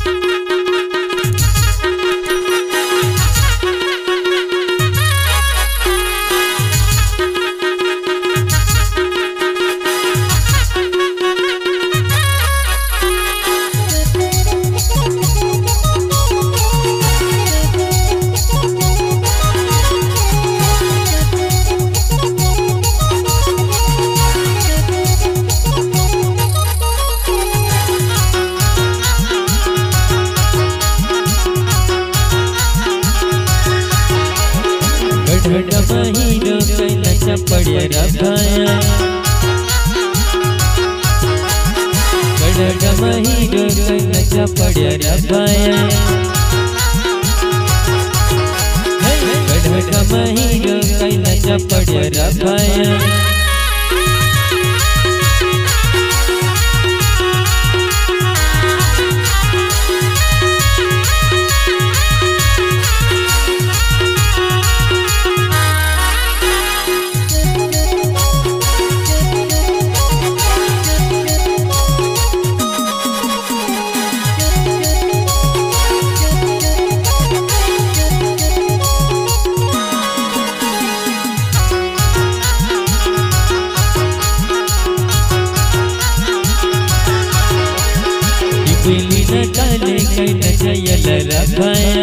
Hero कई नचा पड़े रबाया गढ़ हीरो कई नचा पड़े रबाया गढ़ हीरो कई नचा पड़े रबाया बिली न डाले कई नचयल रबाया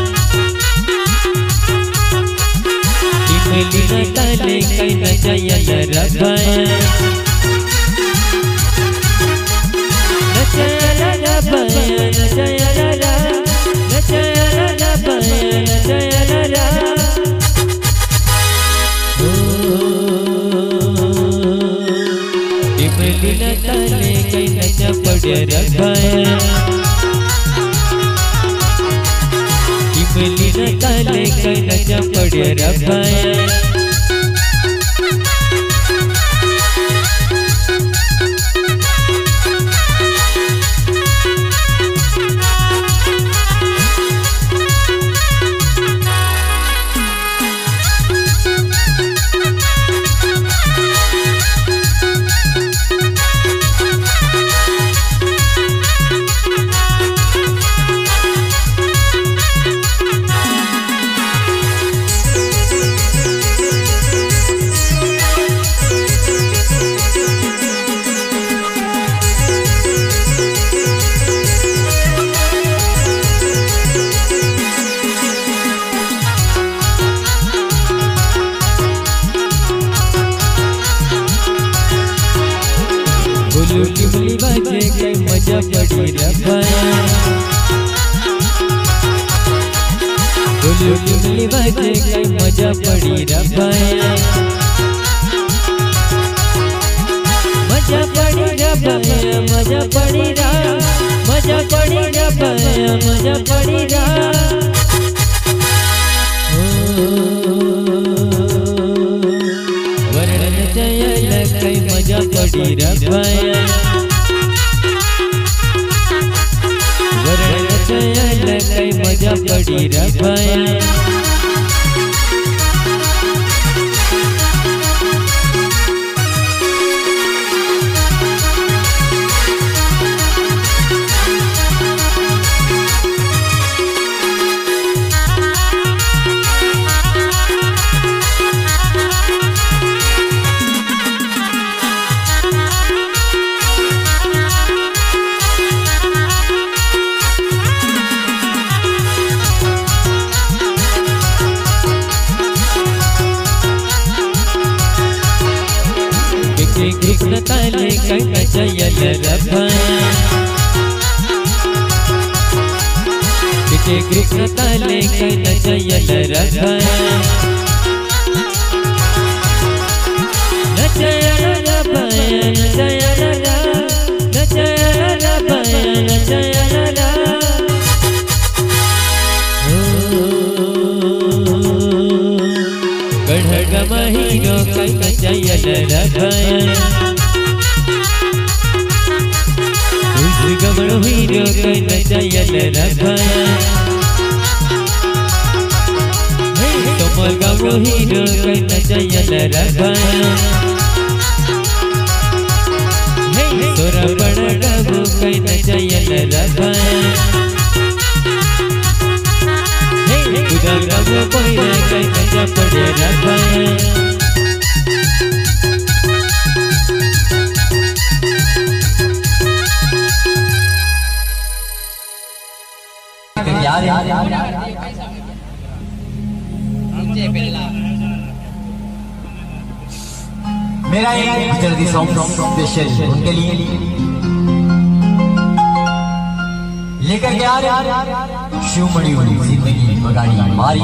बिली न डाले कई नचयल रबाया नचयल रबाया नचयल रा नचयल रबाया नचयल रा बिली न डाले कई नचा पड़े रबाया बिली न डाले कई नचा पड़े रबाया टिमली बाजे कई मजा पड़ी रबाया टिमली बाजे कई मजा पड़ी रबाया मजा पड़ी रबाया मजा पड़ी रा मजा पड़ी रबाया मजा पड़ी रा वर्ण नचयल कई मजा पड़ी रबाया वर्ण नचयल कई मजा पड़ी रबाया कृष्ण ताले कई नचयल रबाया कृष्ण ताले कई नचयल रबाया नचयल रबाया नचयल रा नचयल रबाया नचयल रा गढ़ हीरो कई नचयल रबाया गमड़ हीरो कई नचयल रबाया कमल गमड़ हीरो कई नचयल रबाया तोरा बड़ा गबू कई नचयल रबाया को कोई रे कई मजा पड़े रबाया मेरा एक जल्दी सॉन्ग स्पेशल उनके लिए लेकर के आ रहे शिवमणि जिंदगी बगाड़ी मारी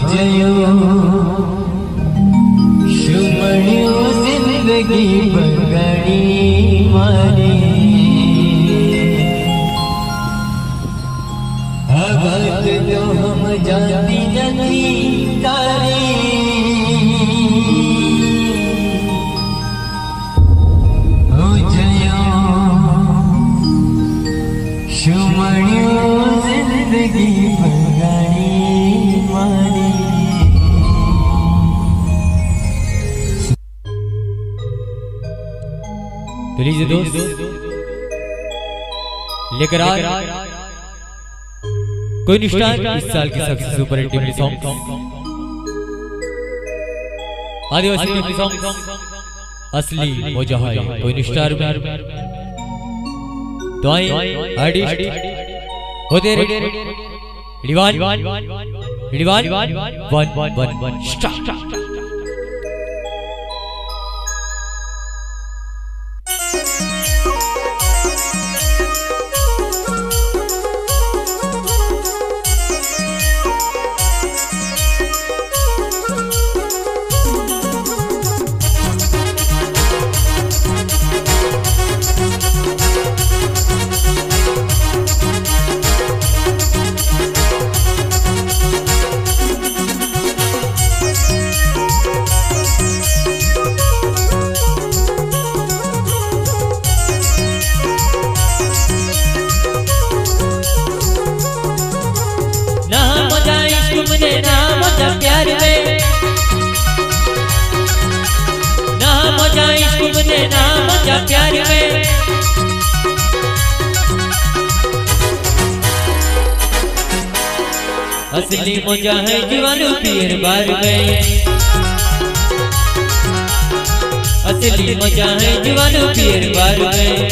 जयो शुमणियो जिंदगी बगाड़ी मारी बात तो हम जानती नहीं तारी हो जयो शुमणियो जिंदगी बगाड़ी मारी। तो लीजिए दोस्त लेकर आ कोई निष्ठा इस साल की सबसे सुपर हिट टीवी सॉन्ग आदिवासी टीवी सॉन्ग असली मजा है कोई निष्ठा तो आई आर्टिस्ट होते रिवाज वन स्टार्ट। तुमने ना मजा प्यार में ना मजा तुमने ना मजा प्यार में असली मजा है जवानों पीर बार में असली मजा है जवानों पीर बार में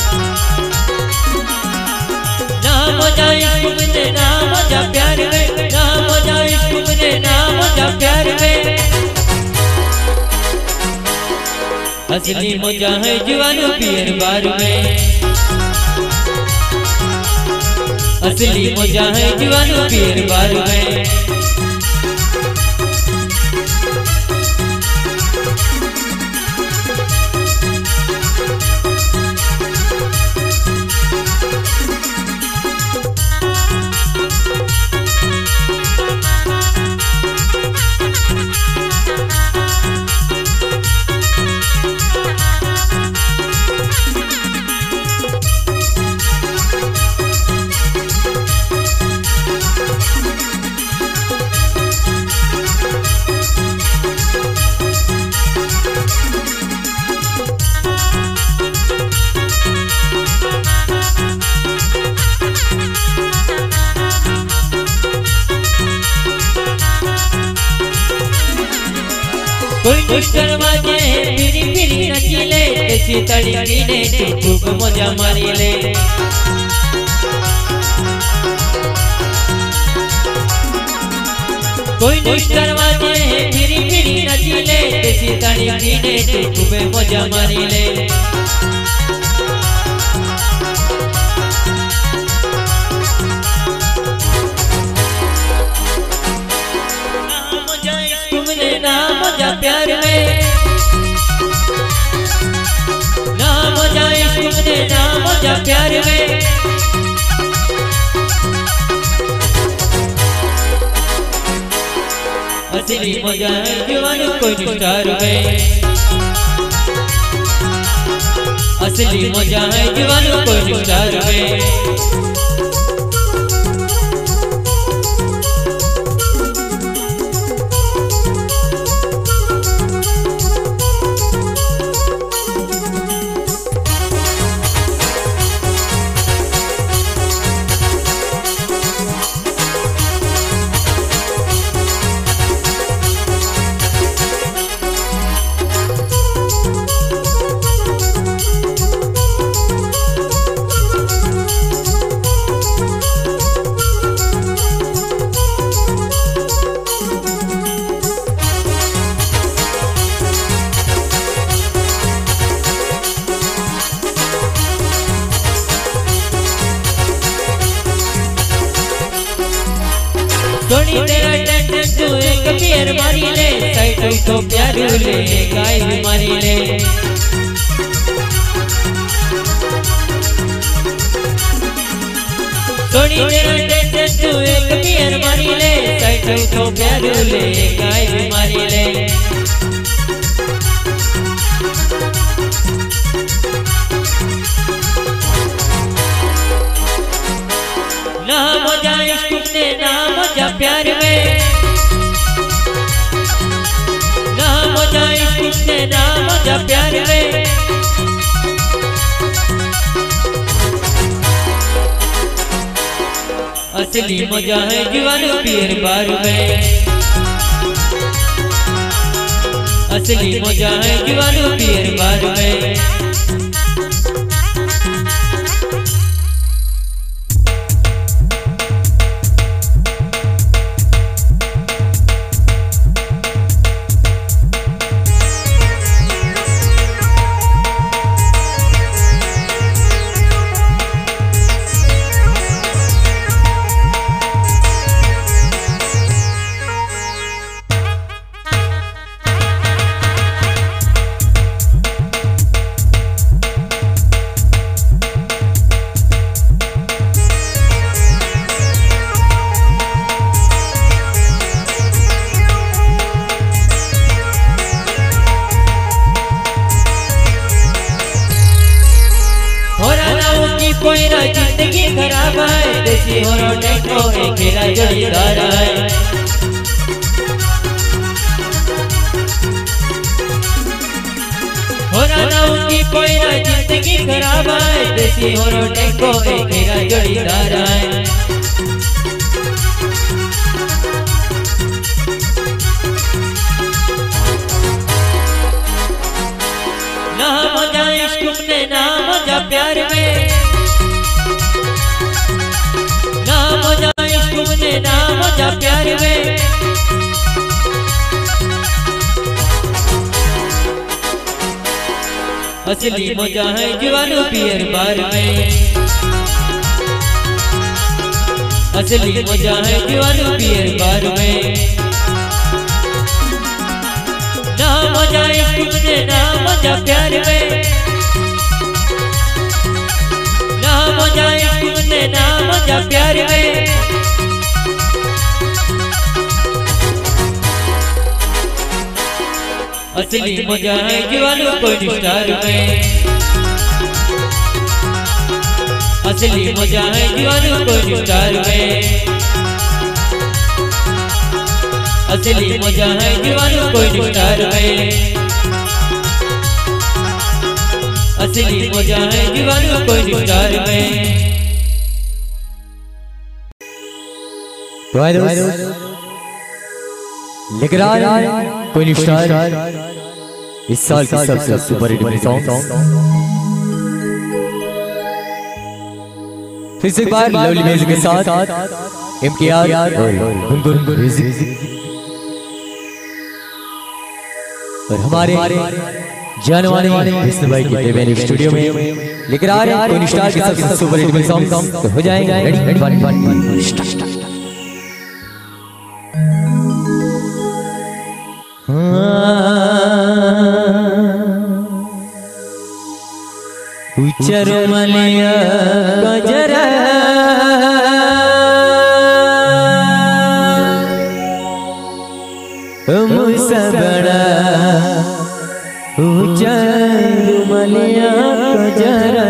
ना मजा तुमने ना मजा प्यार में ना मजा तुमने ना मजा प्यार में असली मजा है जवानों पीर बार में असली मजा है जवानों पीर बार में। कोई दुष्कर बाजे फिरी फिरी नचीले ऐसी तड़की ने खूब मजा मारी ले कोई दुष्कर बाजे फिरी फिरी नचीले ऐसी तड़की ने खूब मजा मारी ले मजा प्यार में ना मजा तुमने ना मजा प्यार में असली मजा है जवानों कोई निष्ठार में असली मजा है जवानों कोई निष्ठार में। सोनी तेरा टेंशन तू पियर मारी ले साइड तो प्यारू ले गाय भी मारी ले थोड़ी देर टेंशन तू एक पियर मारी ले साइड तो प्यारू ले गाय भी मारी ले ना मजा इश्क में ना मजा प्यार में ना मजा इश्क में ना मजा प्यार में असली मजा है जवानी पियर बार में असली मजा है जवानी पियर बार में कोई ना जिंदगी खराब है देसी होरो टेक्नो खेला जोड़ीदार है होरा ना उनकी कोई ना जिंदगी खराब है देसी होरो टेक्नो खेला जोड़ीदार है ना मजा इश्क में ना मजा प्यार में ना मजा इश्क में ना मजा प्यार में असली मजा है जवानी पियर बार में असली मजा है जवानी पियर बार में ना मजा इश्क में ना मजा प्यार में ना मजा इश्क में ना मजा प्यार में असली मजा है जवानी कोई स्टार में असली मजा है जवानी कोई स्टार में असली मजा है जवानी कोई स्टार में असली मजा है जवानी कोई स्टार में लेकर आ कोई स्टार इस साल की सबसे सुपर हिट सॉन्ग फिर से एक बार लवली म्यूजिक के साथ एमकेआर और गुनगुन म्यूजिक और हमारे जानवाने विष्णु भाई के देवेनी स्टूडियो में लेकर आ रहे हैं कोई स्टार के सबसे सुपर हिट सॉन्ग तो हो जाएगा रेडी उच्चरो मलिया गजरा मुझसे बड़ा उच्चरो मलिया गजरा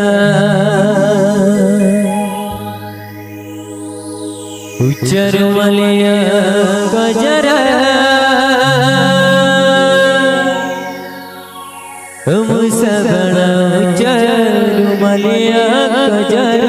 उच्चरो मलिया गजरा मुझसे बड़ा उच्चरो मलिया गजरा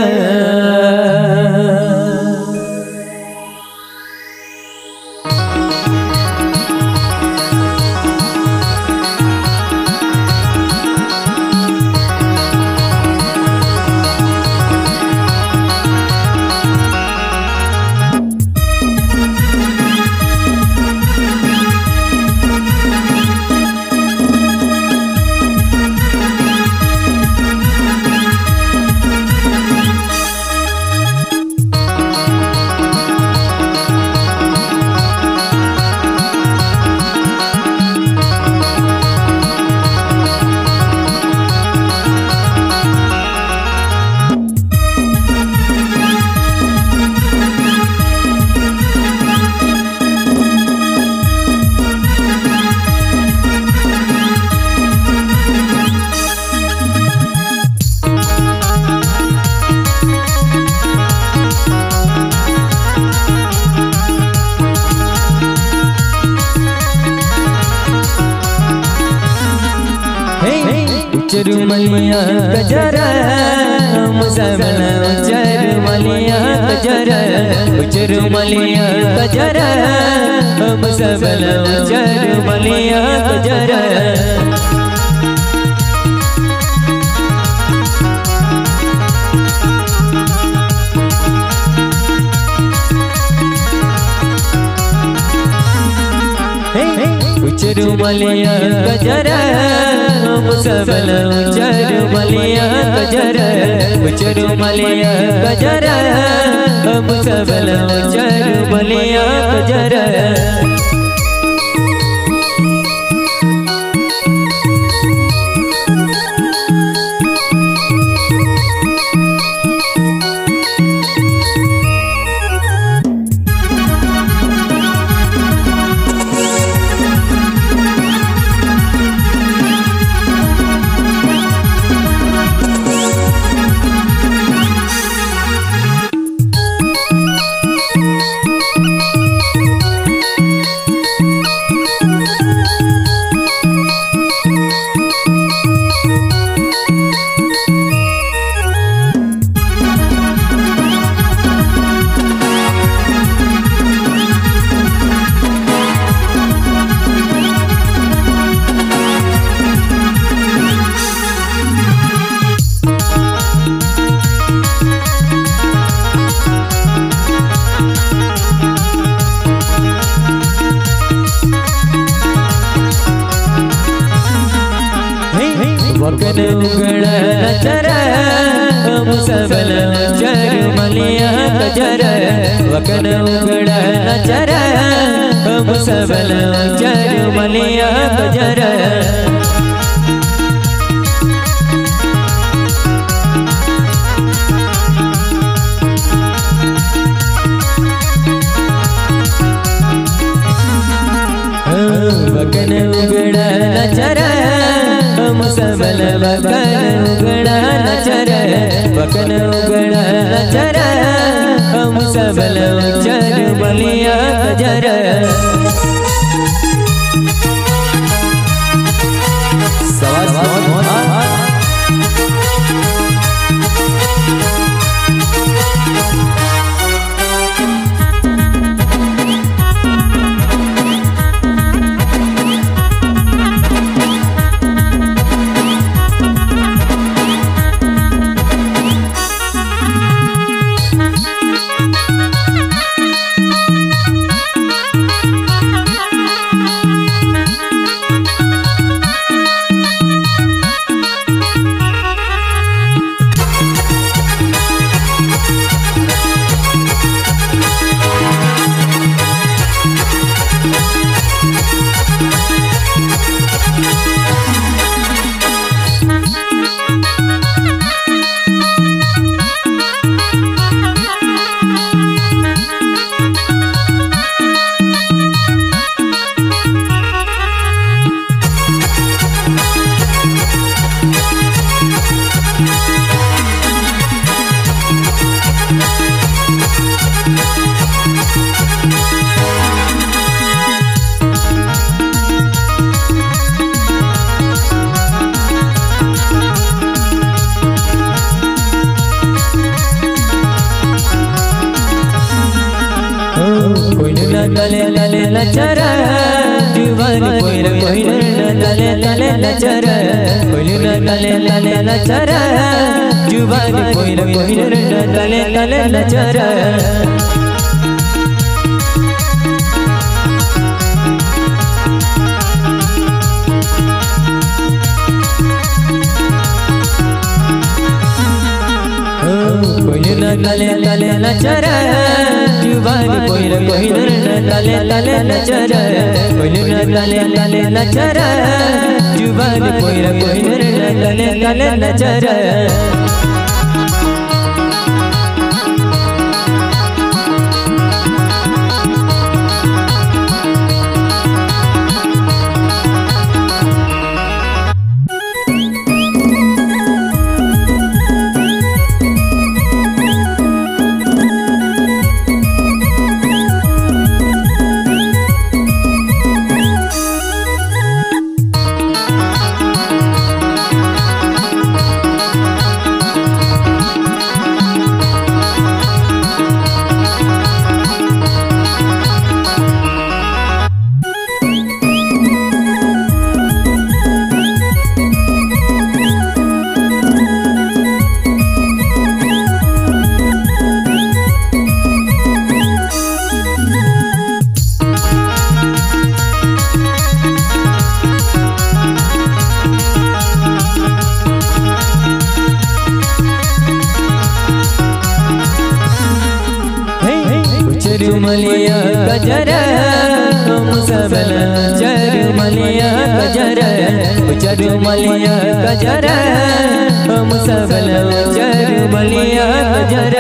रुमलिया गजरा मुसबला रुमलिया गजरा रुमलिया गजरा मुसबला रुमलिया गजरा रुमलिया गजरा मुसबला रुमलिया गजरा रुमलिया गजरा मुसबला रुमलिया गजरा वकन उगड़ा नचरा मुसबला रुमलिया गजरा वकन उगड़ा नचरा मुसबला रुमलिया गजरा वकन उगड़ा नचरा मुसबला वकन उगड़ा नचरा वकन उगड़ा नचरा मुसबला रुमलिया गजरा तले तले लचरा जुवानी कोइर कोइर तले तले लचरा कोइर तले तले लचरा जुवानी कोइर कोइर तले तले लचरा कोइर तले तले लचरा जुवानी कोइर कोइर तले तले लचरा कोइर तले तले लचरा जुवानी कोइर कोइर तले तले लचरा चरुमलिया गजर मुसबल चरुमलिया गजर चरुमलिया गजर मुसबल चरुमलिया गजर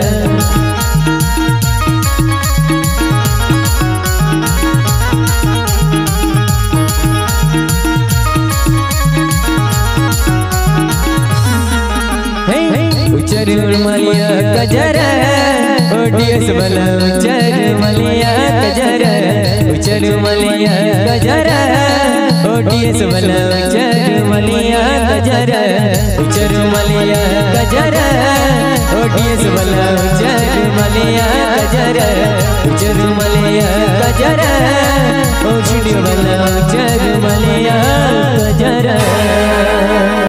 चरुमलिया गजर ओडियस बला चरुमलिया गजर चरुमलिया गजर ओडियस बला चरुमलिया गजर चरुमलिया गजर ओडियस बला चरुमलिया गजर चरुमलिया गजर ओ बला चरुमलिया गजर।